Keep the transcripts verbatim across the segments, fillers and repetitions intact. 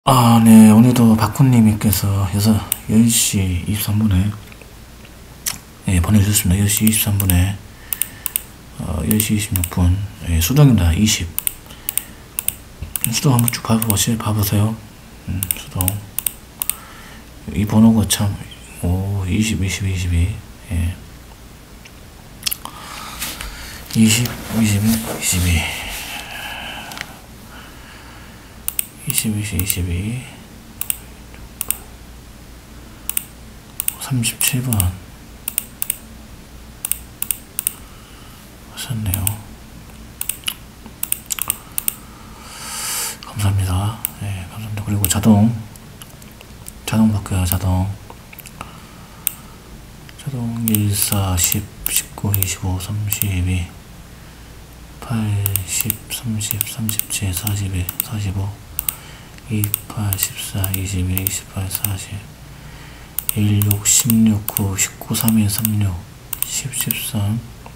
아, 네, 오늘도 박훈님께서 열 시 이십삼 분에 예, 보내주셨습니다. 열 시 이십삼 분에 어, 열 시 이십육 분 예, 수동입니다. 이십 수동 한번 쭉 봐보시, 봐보세요. 음, 수동 이 번호가 참 오, 이십, 이십, 이십이 예. 이십, 이십일, 이십이 이십, 이십, 이십이 삼십칠 번 하셨네요. 감사합니다. 네, 감사합니다. 그리고 자동 자동 바뀌어요. 자동 자동 일, 사, 십, 십구, 이십오, 삼십이, 팔, 십, 삼십, 삼십칠, 사십일, 사십오, 이십팔, 십사, 이십일, 이십팔, 사십, 십육, 십육, 구, 십구, 삼일, 삼십육, 십, 십삼.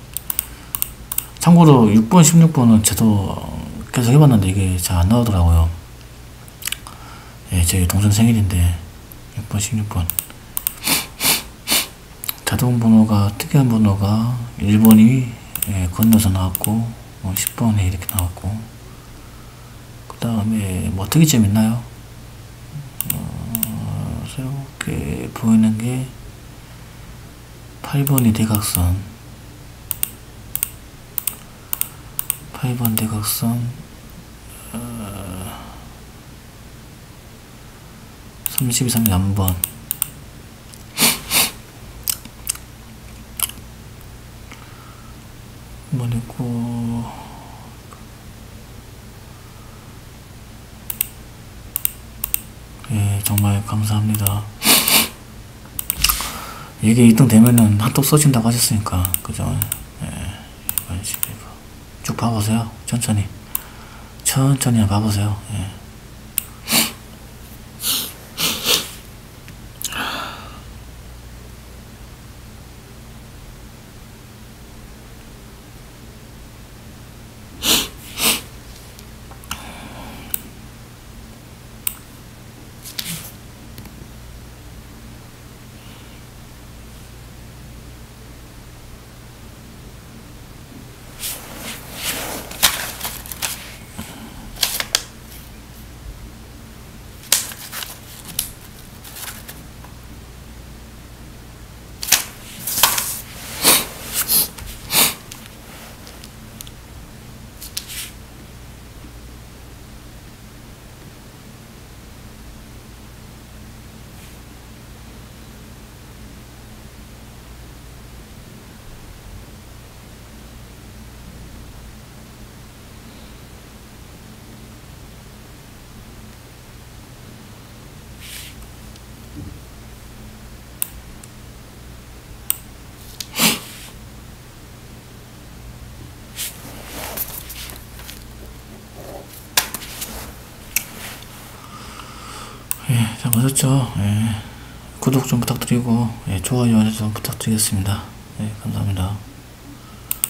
참고로 육 번, 십육 번은 저도 계속 해봤는데 이게 잘 안 나오더라고요. 예, 제 동생 생일인데 육 번, 십육 번 자동 번호가, 특이한 번호가 일 번이 예, 건너서 나왔고 어, 십 번이 이렇게 나왔고, 그 다음에 뭐 특이점 있나요? 어, 새롭게 보이는 게 팔 번이 대각선, 팔 번 대각선, 어, 삼십이, 삼십삼 번, 한번 있고, 예, 정말 감사합니다. 이게 이 등 되면은 핫도 써진다고 하셨으니까, 그죠? 예, 이번 십일 번. 쭉 봐보세요. 천천히. 천천히 봐보세요. 예. 예, 잘 보셨죠? 예, 구독 좀 부탁드리고, 예, 좋아요 좀 부탁드리겠습니다. 예, 감사합니다.